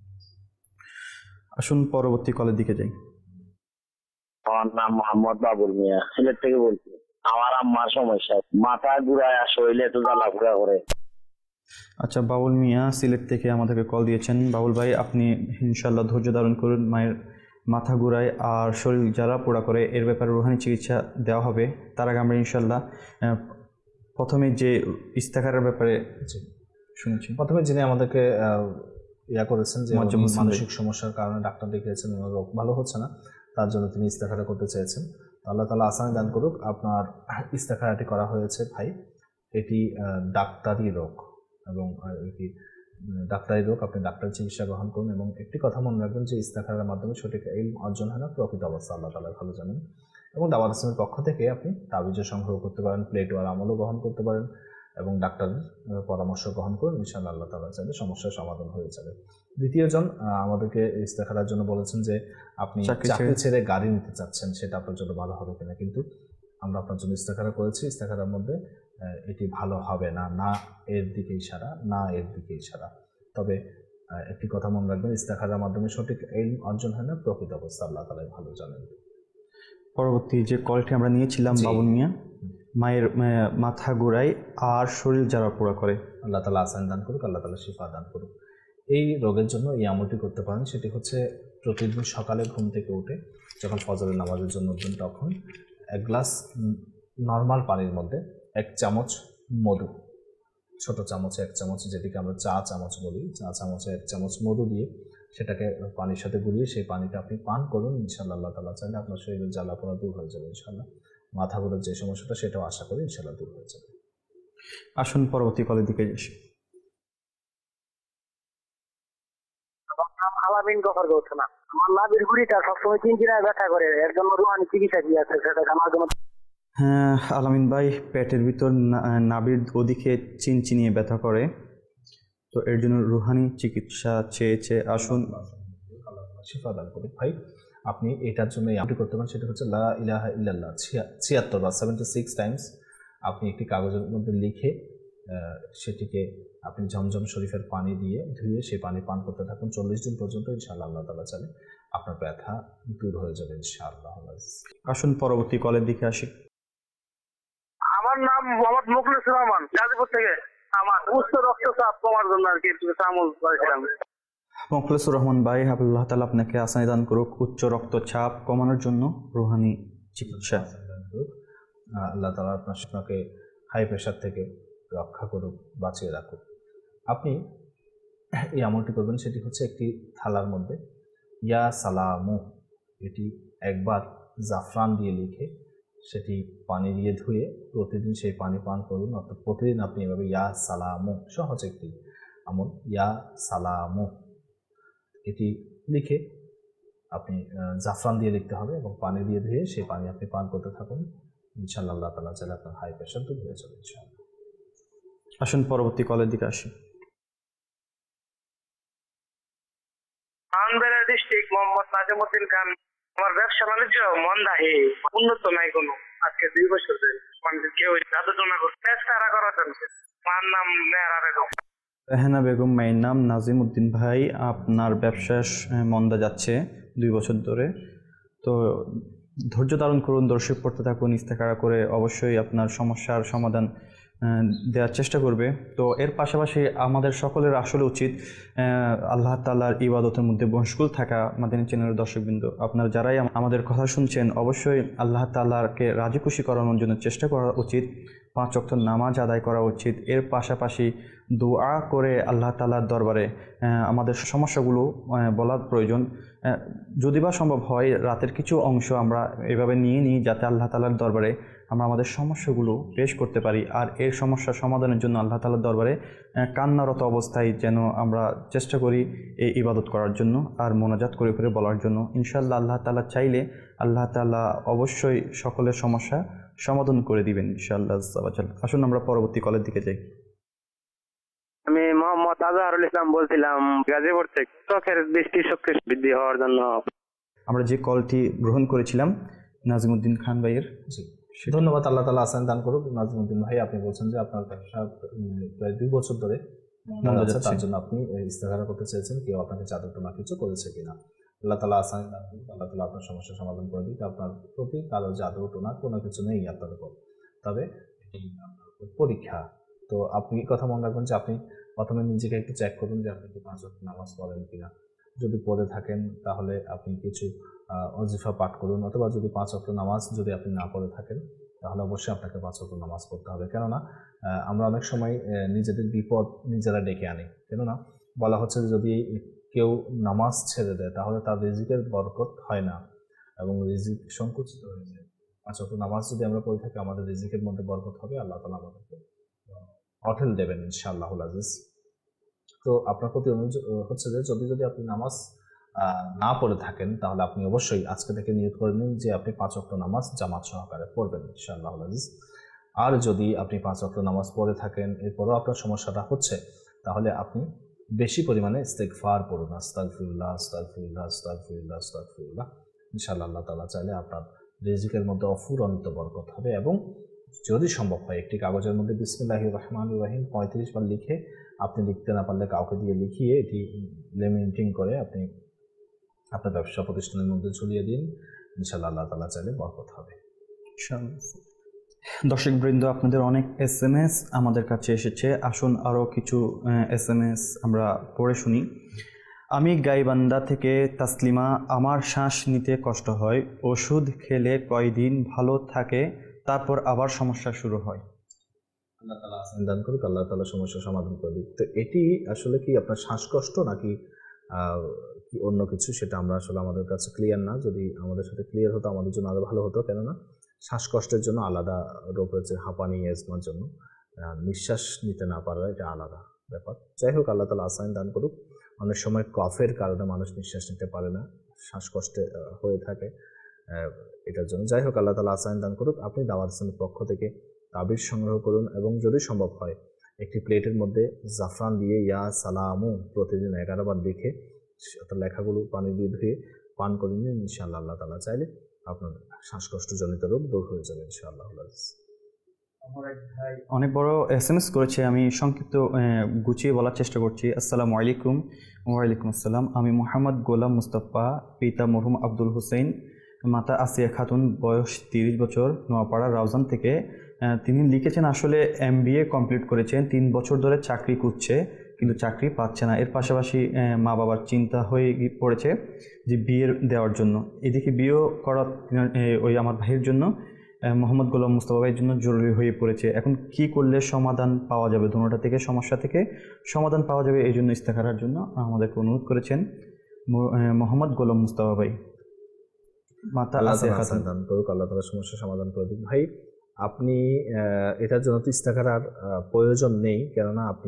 আসুন পরবর্তী কলের দিকে যাই। আমার নাম মোহাম্মদ বাবুল মিয়া, সিলেট থেকে বলছি। আমার আম্মার সমস্যা, মাথা ঘুরায় আর শরীরে তো জ্বালা ঘুরা করে। আচ্ছা, বাবুল মিয়া সিলেট থেকে আমাদেরকে কল দিয়েছেন। বাবুল ভাই, আপনি ইনশাল্লাহ ধৈর্য ধারণ করুন। মায়ের মাথা ঘুরায় আর শরীর যারা পোড়া করে এর ব্যাপারে রুহানি চিকিৎসা দেওয়া হবে। তার আগে আমরা ইনশাল্লাহ আহ, প্রথমে যে ইস্তেখারের ব্যাপারে শুনেছি। প্রথমে যিনি আমাদেরকে আহ, ইয়া করেছেন যে মোয়াজ্জেম উনি হোসেন ভাই। মানসিক সমস্যার কারণে ডাক্তার দেখিয়েছেন, ওনার রোগ ভালো হচ্ছে না, তার জন্য তিনি ইস্তেখারা করতে চেয়েছেন। তো আল্লাহ তাআলা আসানি দান করুক। আপনার ইস্তেখারাটি করা হয়েছে ভাই, এটি আহ, ডাক্তারি রোগ এবং আহ, এটি উম, ডাক্তারি রোগ। আপনি ডাক্তার চিকিৎসা গ্রহণ করুন এবং একটি কথা মনে রাখবেন যে ইস্তেখারার মাধ্যমে সঠিক ইলম অর্জন হয় না, প্রকৃত অবস্থা আল্লাহ তাআলা ভালো জানেন। এবং দাওয়াত ইসলামের পক্ষ থেকে আপনি তাবিজও সংগ্রহ করতে পারেন, প্লেট ওয়ার আমলও গ্রহণ করতে পারেন এবং ডাক্তারের আহ, পরামর্শ গ্রহণ করুন। ইনশাআল্লাহ আল্লাহ তাআলা চাইলে সমস্যার সমাধান হয়ে যাবে। দ্বিতীয় জন আহ, আমাদেরকে ইস্তেখারার জন্য বলেছেন যে আপনি চাকরি চাকরি ছেড়ে- ছেড়ে গাড়ি নিতে চাচ্ছেন, সেটা আপনার জন্য ভালো হবে কিনা। কিন্তু আমরা আপনার জন্য ইস্তেখারা করেছি, ইস্তেখারার মধ্যে আহ, এটি ভালো হবে না, না এর দিকে ইশারা, না এর দিকে ইশারা। তবে আহ, একটি কথা মনে রাখবেন, ইস্তেখারার মাধ্যমে সঠিক ইলম অর্জন হয় না, প্রকৃত অবস্থা আল্লাহ তাআলাই ভালো জানেন। পরবর্তী যে কলটি আমরা নিয়েছিলাম, জি। বাবুল মিয়া, মায়ের আহ, মাথা ঘুরায় আর শরীর যারা পোড়া করে। আল্লাহ তাআলা আসান দান করুক, আল্লাহ তাআলা শিফা দান করুক। এই রোগের জন্য এই আমলটি করতে পারেন, সেটি হচ্ছে প্রতিদিন সকালে ঘুম থেকে উঠে যখন ফজরের নামাজের জন্য উঠবেন তখন এক গ্লাস নর্মাল পানির মধ্যে এক চামচ মধু, ছোট চামচে এক চামচ, যেটিকে আমরা চা চামচ বলি, চা চামচে এক চামচ মধু দিয়ে সেটাকে পানির সাথে গুলিয়ে সেই পানিটা আপনি পান করুন। ইনশাআল্লাহ আল্লাহ তাআলা চাইলে আপনার শরীরের জ্বালা পোড়া দূর হয়ে যাবে ইনশাআল্লাহ। মাথা ঘোরার যে সমস্যাটা সেটাও আশা করি ইনশাআল্লাহ দূর হয়ে যাবে। আসুন পরবর্তী কলের দিকে যাই। আমার নাম আলামিন গফর গৌছনা। আমার নাভির গুড়িটা সবসময় চিনচিনায় ব্যথা করে, এর জন্য রুহানি চিকিৎসা কি আছে সেটা জানার জন্য। হ্যাঁ আলামিন ভাই, পেটের ভিতর না- নাভির ওদিকে চিনচিনিয়ে ব্যথা করে, তো এর জন্য রুহানি চিকিৎসা চেয়েছে। আসুন। শিফা দান করুক ভাই। আপনি এটার জন্য এই আমলটি করতে পারেন, সেটা হচ্ছে লা ইলাহা ইল্লাল্লাহ ছিয়াত্তর বা সেভেন্টি সিক্স টাইমস আপনি একটি কাগজের মধ্যে লিখে আহ, সেটিকে আপনি ঝমঝম শরীফের পানি দিয়ে ধুয়ে সেই পানি পান করতে থাকুন চল্লিশ দিন পর্যন্ত। ইনশাআল্লাহ আল্লাহ তাআলা চাইলে আপনার ব্যথা দূর হয়ে যাবে ইনশাআল্লাহ। আসুন পরবর্তী কলের দিকে আসি। আমার নাম মোহাম্মদ মুখলিসুর রহমান, গাজীপুর থেকে। আমার উচ্চ রক্তচাপ কমার জন্য আর কি একটু আমল করেছিলাম। মুখলিসুর রহমান ভাই, আল্লাহ তাআলা আপনাকে আসানি দান করুক উচ্চ রক্তচাপ কমানোর জন্য রুহানি চিকিৎসা। আহ, আল্লাহ তাআলা আপনার আপনাকে হাই প্রেশার থেকে রক্ষা করুক, বাঁচিয়ে রাখুক। আপনি এই আমলটি করবেন, সেটি হচ্ছে একটি থালার মধ্যে ইয়া সালামু, এটি একবার জাফরান দিয়ে লিখে সেটি পানি দিয়ে ধুয়ে প্রতিদিন সেই পানি পান করুন। অর্থাৎ প্রতিদিন আপনি এভাবে ইয়া সালামু, সহজ একটি আমল, ইয়া সালামু এটি লিখে আপনি আহ, জাফরান দিয়ে লিখতে হবে এবং পানি দিয়ে ধুয়ে সেই পানি আপনি পান করতে থাকুন। ইনশাআল্লাহ আল্লাহ তাআলা চাইলে আপনার হাই প্রেশার দূর হয়ে যাবে ইনশাআল্লাহ। আসুন পরবর্তী কলের দিকে আসি। আনবেরা ডিস্ট্রিক্ট, মোহাম্মদ নাজিমউদ্দিন খান। আমার ব্যবসা বাণিজ্য মন্দাহে, উন্নত নাই কোনো। আজকে দুই বছর ধরে মানুষ কেউ যাদনা করছে, চেষ্টা করার জন্য। আমার নাম মেহরা বেগম। রেহানা বেগম, মায়ের নাম নাজিম উদ্দিন ভাই। আপনার ব্যবসা স- মন্দা যাচ্ছে দুই বছর ধরে, তো ধৈর্য ধারণ করুন, দর্শক পড়তে থাকুন, ইস্তেখারা করে অবশ্যই আপনার সমস্যার সমাধান আহ, দেওয়ার চেষ্টা করবে। তো এর পাশাপাশি আমাদের সকলের আসলে উচিত আহ, আল্লাহ তাআলার ইবাদতের মধ্যে মশগুল থাকা। মাদানী চ্যানেলের দর্শকবৃন্দ, আপনারা যারাই আম- আমাদের কথা শুনছেন, অবশ্যই আল্লাহ তাআলাকে রাজি খুশি করানোর জন্য চেষ্টা করা উচিত। পাঁচ ওয়াক্ত নামাজ আদায় করা উচিত। এর পাশাপাশি দোয়া করে আল্লাহ তাআলার দরবারে আহ, আমাদের সমস্যাগুলো আহ, বলার প্রয়োজন। আহ, যদি বা সম্ভব হয় রাতের কিছু অংশ আমরা এভাবে নিয়ে নিই, যাতে আল্লাহ তাআলার দরবারে আমরা আমাদের সমস্যাগুলো পেশ করতে পারি। আর এর সমস্যার সমাধানের জন্য আল্লাহ তাআলার দরবারে আহ, কান্নারত অবস্থায় যেন আমরা চেষ্টা করি এই ইবাদত করার জন্য আর মোনাজাত করে করে বলার জন্য। ইনশাআল্লাহ আল্লাহ তাআলা চাইলে আল্লাহ তাআলা অবশ্যই সকলের সমস্যা সমাধান করে দিবেন ইনশাআল্লাহ আজ্জা ওয়া জাল। আসুন আমরা পরবর্তী কলের দিকে যাই। আমি মোহাম্মদ আজহারুল ইসলাম বলছিলাম, গাজীপুর থেকে। চোখের দৃষ্টি শক্তি বৃদ্ধি হওয়ার জন্য। আমরা যে কলটি গ্রহণ করেছিলাম নাজিমউদ্দিন খান ভাইয়ের, জি, ধন্যবাদ। আল্লাহ তাআলা আসান দান করুক। নাজিমউদ্দিন ভাই, আপনি বলছেন যে আপনার ব্যবসা উম, প্রায় দুই বছর ধরে মন্দা যাচ্ছে, তার জন্য আপনি ইস্তেখারা করতে চেয়েছেন কেউ আপনাকে জাদুটোনা কিছু করেছে কিনা। আল্লাহ তাআলা আসান দান করুক, আল্লাহ তাআলা আপনার সমস্যার সমাধান করে দিক। আপনার প্রতি কারো জাদুটোনা কোনো কিছু নেই আপনার উপর, তবে এটি আপনার উপর পরীক্ষা। তো আপনি এই কথা মনে রাখবেন যে আপনি প্রথমে নিজেকে একটু চেক করুন যে আপনি কি পাঁচ ওয়াক্ত নামাজ পড়েন কিনা। যদি পড়ে থাকেন তাহলে আপনি কিছু ওয়াজিফা পাঠ করুন, অথবা যদি পাঁচ ওয়াক্ত নামাজ যদি আপনি না পড়ে থাকেন তাহলে অবশ্যই আপনাকে পাঁচ ওয়াক্ত নামাজ পড়তে হবে। কেননা আমরা অনেক সময় নিজেদের বিপদ নিজেরা ডেকে আনি। কেননা বলা হচ্ছে যে যদি কেউ নামাজ ছেড়ে দেয় তাহলে তার রিজিকের বরকত হয় না এবং রিজিক সংকুচিত হয়ে যায়। পাঁচ ওয়াক্ত নামাজ যদি আমরা পড়ে থাকি আমাদের রিজিকের মধ্যে বরকত হবে, আল্লাহ তাআলা আমাদেরকে অটেল দেবেন ইনশাআল্লাহুল আজিজ। তো আপনার প্রতি অনুরোধ হচ্ছে যে যদি যদি আপনি নামাজ না পড়ে থাকেন তাহলে আপনি অবশ্যই আজকে থেকে নিয়ত করে নিন যে আপনি পাঁচ ওয়াক্ত নামাজ জামাত সহকারে পড়বেন ইনশাআল্লাহুল আজিজ। আর যদি আপনি পাঁচ ওয়াক্ত নামাজ পড়ে থাকেন এরপরও আপনার সমস্যাটা হচ্ছে তাহলে আপনি বেশি পরিমাণে ইস্তিগফার পড়ুন, আস্তাগফিরুল্লাহ আস্তাগফিরুল্লাহ আস্তাগফিরুল্লাহ আস্তাগফিরুল্লাহ। ইনশাআল্লাহ আল্লাহ তাআলা চাইলে আপনার রিজিকের মধ্যে অফুরন্ত বরকত হবে। এবং যদি সম্ভব হয় একটি কাগজের মধ্যে বিসমিল্লাহির রহমানির রহিম পঁয়ত্রিশ বার লিখে, আপনি লিখতে না পারলে কাউকে দিয়ে লিখিয়ে এটি লেমিনেটিং করে আপনি আপনার ব্যবসা প্রতিষ্ঠানের মধ্যে ঝুলিয়ে দিন। ইনশাআল্লাহ আল্লাহ তাআলা চাইলে বরকত হবে। দর্শকবৃন্দ, আপনাদের অনেক এস এম এস আমাদের কাছে এসেছে। আসুন আরও কিছু এস এম এস আমরা পড়ে শুনি। আমি গাইবান্ধা থেকে তাসলিমা। আমার শ্বাস নিতে কষ্ট হয়, ওষুধ খেলে কয়দিন ভালো থাকে, তারপর আবার সমস্যা শুরু হয়। আল্লাহ তাআলা আসান দান করুক, আল্লাহ তাআলা সমস্যার সমাধান করে দিক। তো এটি আসলে কি আপনার শ্বাসকষ্ট নাকি কি অন্য কিছু, সেটা আমরা আসলে আমাদের কাছে ক্লিয়ার না। যদি আমাদের সাথে ক্লিয়ার হতো আমাদের জন্য আরও ভালো হতো। কেননা শ্বাসকষ্টের জন্য আলাদা রোগ রয়েছে, হাঁপানি, এজমার জন্য নিঃশ্বাস নিতে না পারা এটা আলাদা ব্যাপার। যাই হোক, আল্লাহ তাআলা আসান দান করুক। অনেক সময় কফের কারণে মানুষ নিঃশ্বাস নিতে পারে না, শ্বাসকষ্টে হয়ে থাকে এটার জন্য। যাই হোক, আল্লাহ তাআলা আসান দান করুক। আপনি দাওয়াত ইসলামের পক্ষ থেকে তাবিজ সংগ্রহ করুন এবং যদি সম্ভব হয় একটি প্লেটের মধ্যে জাফরান দিয়ে ইয়া সালামু প্রতিদিন এগারো বার লিখে অর্থাৎ লেখাগুলো পানি দিয়ে ধুয়ে পান করে নিন। ইনশাআল্লাহ আল্লাহ তাআলা চাইলে আপনার শ্বাসকষ্টজনিত রোগ দূর হয়ে যাবে ইনশাআল্লাহ। অনেক বড় এস এম এস করেছে, আমি সংক্ষিপ্ত গুছিয়ে বলার চেষ্টা করছি। আসসালামু আলাইকুম। ওয়ালাইকুম আসসালাম। আমি মোহাম্মদ গোলাম মুস্তাফা, পিতা মরহুম আব্দুল হোসেন, মাতা আসিয়া খাতুন, বয়স তিরিশ বছর, নোয়াপাড়া রাউজান থেকে। তিনি লিখেছেন আসলে এম বি এ কমপ্লিট করেছেন, তিন বছর ধরে চাকরি করছে কিন্তু চাকরি পাচ্ছে না। এর পাশাপাশি মা বাবার চিন্তা হয়ে পড়েছে যে বিয়ে দেওয়ার জন্য। এদিকে বিয়ে করা ওই আমার ভাইয়ের জন্য, মোহাম্মদ গোলাম মুস্তাফা ভাইয়ের জন্য জরুরি হয়ে পড়েছে। এখন কি করলে সমাধান পাওয়া যাবে, দুটোটা থেকে সমস্যা থেকে সমাধান পাওয়া যাবে, এই জন্য ইস্তেখারার জন্য আমাদেরকে অনুরোধ করেছেন মোহাম্মদ গোলাম মুস্তাফা ভাই, মাতা আসিয়া খাতুন। আল্লাহ তাআলা সমস্যার সমাধান করে দিন। ভাই, আপনি এটার জন্য তো ইস্তেখারার প্রয়োজন নেই, কেননা আপনি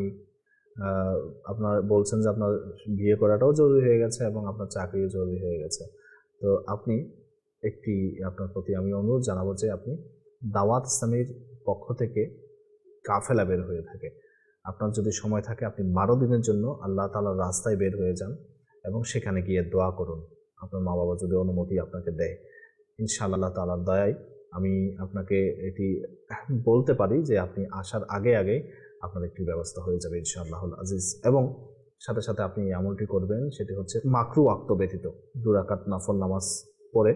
আপনার বলছেন যে আপনার বিয়ে করাটাও জরুরি হয়ে গেছে এবং আপনার চাকরিও জরুরি হয়ে গেছে। তো আপনি একটি আপনার প্রতি আমি অনুরোধ জানাবো যে আপনি দাওয়াত ইসলামের পক্ষ থেকে কাফেলা বের হয়ে থাকে। আপনার যদি সময় থাকে আপনি বারো দিনের জন্য আল্লাহ তাআলার রাস্তায় বের হয়ে যান এবং সেখানে গিয়ে দোয়া করুন। আপনার মা বাবা যদি অনুমতি আপনাকে দেয়, ইনশাআল্লাহ তাআলার দয়ায় আমি আপনাকে এটি বলতে পারি যে আপনি আসার আগে আগে আপনার একটি ব্যবস্থা হয়ে যাবে ইনশাআল্লাহুল আজিজ। এবং সাথে সাথে আপনি আমলটি করবেন, সেটি হচ্ছে মাকরু ওয়াক্ত ব্যতীত দু রাকাত নফল নামাজ পড়ে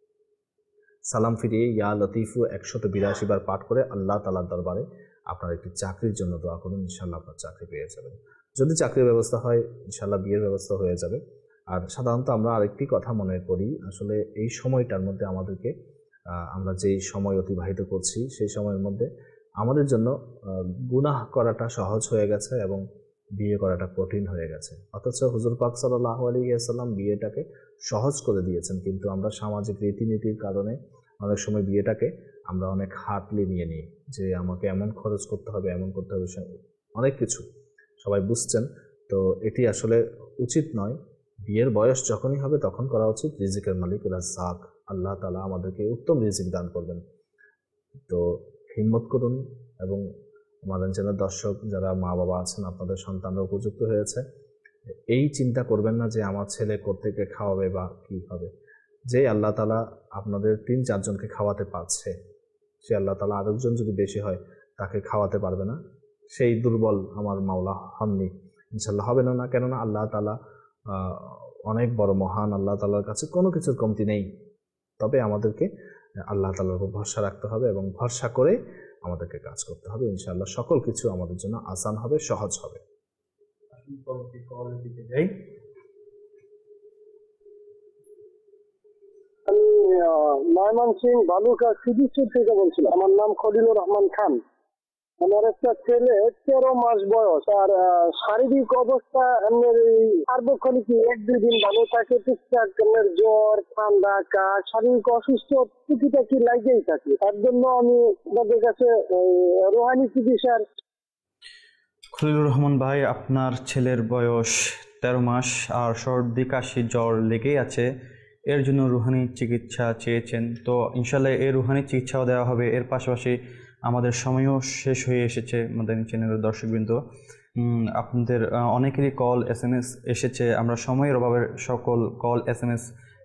সালাম ফিরিয়ে ইয়া লতিফু একশত বিরাশি বার পাঠ করে আল্লাহ তাআলার দরবারে আপনার একটি চাকরির জন্য দোয়া করুন। ইনশাআল্লাহ আপনার চাকরি পেয়ে যাবেন। যদি চাকরির ব্যবস্থা হয় ইনশাআল্লাহ বিয়ের ব্যবস্থা হয়ে যাবে। আর সাধারণত আমরা আরেকটি কথা মনে করি, আসলে এই সময়টার মধ্যে আমাদেরকে আমরা যেই সময় অতিবাহিত করছি সেই সময়ের মধ্যে আমাদের জন্য গুনাহ করাটা সহজ হয়ে গেছে এবং বিয়ে করাটা কঠিন হয়ে গেছে। অথচ হুজুর পাক সাল্লাল্লাহু আলাইহি ওয়াসাল্লাম বিয়েটাকে সহজ করে দিয়েছেন, কিন্তু আমরা সামাজিক রীতিনীতির কারণে অনেক সময় বিয়েটাকে আমরা অনেক হাটলি নিয়ে নিই যে আমাকে এমন খরচ করতে হবে, এমন করতে হবে, অনেক কিছু সবাই বুঝছেন। তো এটি আসলে উচিত নয়। বিয়ের বয়স যখনই হবে তখন করা উচিত। রিজিকের মালিক রাজ্জাক আল্লাহ তাআলা আমাদেরকে উত্তম রিজিক দান করবেন। তো হিম্মত করুন এবং আমাদের চ্যানেল দর্শক যারা মা বাবা আছেন, আপনাদের সন্তানরা উপযুক্ত হয়েছে, এই চিন্তা করবেন না যে আমার ছেলে কোত্থেকে খাওয়াবে বা কি হবে। যে আল্লাহ তাআলা আপনাদের তিন চারজনকে খাওয়াতে পারছে, সে আল্লাহ তাআলা আরেকজন যদি বেশি হয় তাকে খাওয়াতে পারবে না, সেই দুর্বল আমার মাওলা হননি, ইনশাল্লাহ হবে না। কেননা আল্লাহ তাআলা অনেক বড় মহান, আল্লাহ তাআলার কাছে কোনো কিছুর কমতি নেই। তবে আমাদেরকে আল্লাহ তাআলার উপর ভরসা রাখতে হবে এবং ভরসা করে আমাদেরকে কাজ করতে হবে। ইনশাআল্লাহ সকল কিছু আমাদের জন্য আসান হবে, সহজ হবে। পরবর্তী কলের দিকে যাই। আমি ময়মনসিংহ বালুকা সিদ্দিকপুর থেকে বলছিলাম। আমার নাম খলিলুর রহমান খান। আমার একটা ছেলে তেরো মাস বয়স, আর শারীরিক অবস্থা এমনি সার্বক্ষণিক এক দুই দিন ভালো থাকে, টুকটাক এমনি জ্বর, ঠান্ডা, কাশ, শারীরিক অসুস্থ টুকিটাকি লাগেই থাকে। তার জন্য আমি আপনাদের কাছে রুহানি চিকিৎসার। খলিলুর রহমান ভাই, আপনার ছেলের বয়স তেরো মাস আর সর্দি কাশি জ্বর লেগেই আছে, এর জন্য রুহানি চিকিৎসা চেয়েছেন। তো ইনশাল্লাহ এই রুহানি চিকিৎসাও দেওয়া হবে। এর পাশাপাশি আমাদের সময়ও শেষ হয়ে এসেছে আমাদের চ্যানেলের দর্শকবৃন্দ। আপনাদের অনেকেরই কল এস এম এস এসেছে, আমরা সময়ের অভাবে সকল কল এস এম এস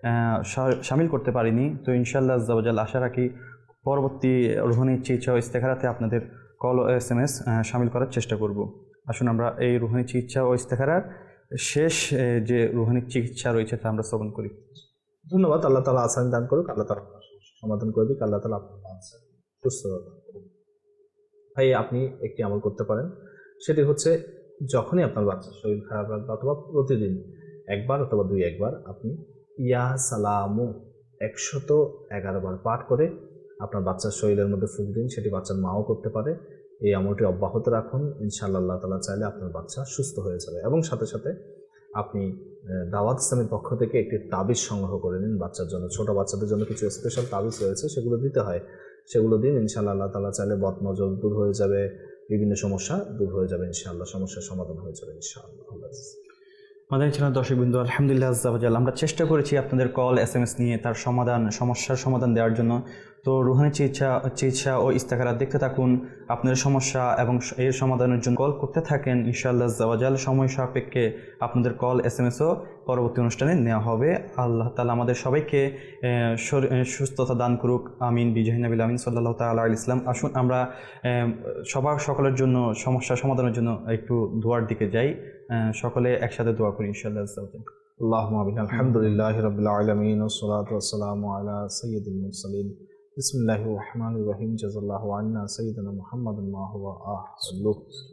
সামিল করতে পারিনি। তো ইনশাল্লাহ আজ্জাওয়াজাল আশা রাখি পরবর্তী রুহানি চিকিৎসা ও ইস্তেখারাতে আপনাদের কল ও এস এম এস সামিল করার চেষ্টা করব। আসুন আমরা এই রুহানি চিকিৎসা ও ইস্তেখারার শেষ যে রুহানি চিকিৎসা রয়েছে তা আমরা শ্রবণ করি। ধন্যবাদ। আল্লাহ তাআলা আসান দান করুক, আল্লাহ তাআলা সমাধান করে দিক, আল্লাহ তাআলা আপনার বাচ্চা সুস্থ দান করুক। ভাই, আপনি একটি আমল করতে পারেন, সেটি হচ্ছে যখনই আপনার বাচ্চার শরীর খারাপ লাগবে অথবা প্রতিদিন একবার অথবা দুই একবার আপনি ইয়া সালামু একশত এগারো বার পাঠ করে আপনার বাচ্চার শরীরের মধ্যে ফুঁক দিন। সেটি বাচ্চার মাও করতে পারে। এই আমলটি অব্যাহত রাখুন, ইনশাআল্লাহ আল্লাহ তাআলা চাইলে আপনার বাচ্চা সুস্থ হয়ে যাবে। এবং সাথে সাথে আপনি দাওয়াত ইসলামের পক্ষ থেকে একটি তাবিজ সংগ্রহ করে নিন বাচ্চার জন্য। ছোট বাচ্চাদের জন্য কিছু স্পেশাল তাবিজ রয়েছে, সেগুলো দিতে হয়, সেগুলো দিন। ইনশাআল্লাহ আল্লাহ তাআলা চাইলে বদনজর দূর হয়ে যাবে, বিভিন্ন সমস্যা দূর হয়ে যাবে, ইনশাআল্লাহ সমস্যার সমাধান হয়ে যাবে ইনশাআল্লাহ। আমাদের চ্যানেল দর্শকবৃন্দ, আলহামদুলিল্লাহ আজ্জাওয়াজাল আমরা চেষ্টা করেছি আপনাদের কল এস এম এস নিয়ে তার সমাধান সমস্যার সমাধান দেওয়ার জন্য। তো রুহানি চিকিৎসা চিকিৎসা ও ইস্তেখারা দেখতে থাকুন, আপনাদের সমস্যা এবং এর সমাধানের জন্য কল করতে থাকেন। ইনশাআল্লাহ আজ্জাওয়াজাল সময় সাপেক্ষে আপনাদের কল এস এম এসও পরবর্তী অনুষ্ঠানে নেওয়া হবে। আল্লাহ তাআলা আমাদের সবাইকে সুস্থতা দান করুক, আমিন বিজয় নবী আমিন সাল্লাল্লাহু তাআলা আলাইহি ইসলাম। আসুন আমরা সবার সকলের জন্য সমস্যা সমাধানের জন্য একটু দোয়ার দিকে যাই, সকলে একসাথে দোয়া করি ইনশাআল্লাহ। আল্লাহুম্মা আমিন। আলহামদুলিল্লাহি রাব্বিল আলামিন ওয়াসসালাতু ওয়াসসালামু আলা সাইয়্যিদিল মুরসালিন। বিসমিল্লাহির রহমানির রহিম। জাযাল্লাহু আন্না সাইয়্যিদানা মুহাম্মাদান মা হুয়া আহলু।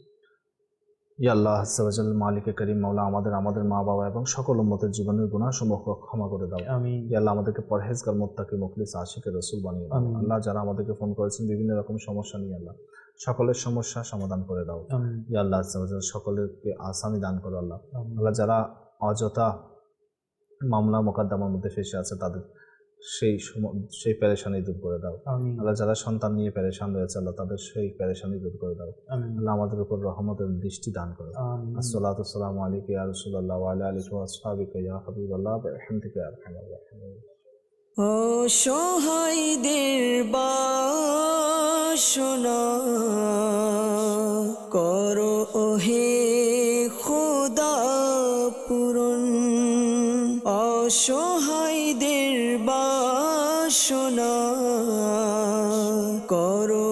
ইয়া আল্লাহ আজ্জাওয়াজাল, মালিকে করিম মাওলা, আমাদের আমাদের মা বাবা এবং সকল উম্মতের জীবনের গুনাহসমূহ ক্ষমা করে দাও। আমিন। ইয়া আল্লাহ আমাদেরকে পরহেজগার মুত্তাকি মুখলিস আশিকের রাসূল বানিয়ে দাও। আল্লাহ যারা আমাদেরকে ফোন করেছেন বিভিন্ন রকম সমস্যা নিয়ে, আল্লাহ সকলের সমস্যা সমাধান করে দাও। ইয়া আল্লাহ আজ্জাওয়াজাল সকলকে আসানি দান করো। আল্লাহ আল্লাহ যারা অযথা মামলা মোকদ্দমার মধ্যে ফেসে আছে তাদের সেই সেই পেরেশানি দূর করে দাও। আল্লাহ যারা সন্তান নিয়ে পেরেশান রয়েছে আল্লাহ তাদের সেই পেরেশানি দূর করে দাও। আল্লাহ আমাদের উপর রহমতের দৃষ্টি দান করো। আসসালাতু ওয়াসসালামু আলাইকা ইয়া রাসূলুল্লাহ ওয়া আলা আলিহি ওয়া আসহাবিকা ইয়া হাবিবাল্লাহ বিহামদিকা ইয়া আরহামার রাহিমিন। অসহায়দের বাসনা করো ওহে খোদা পূরণ, অসহায়দের বাসনা করো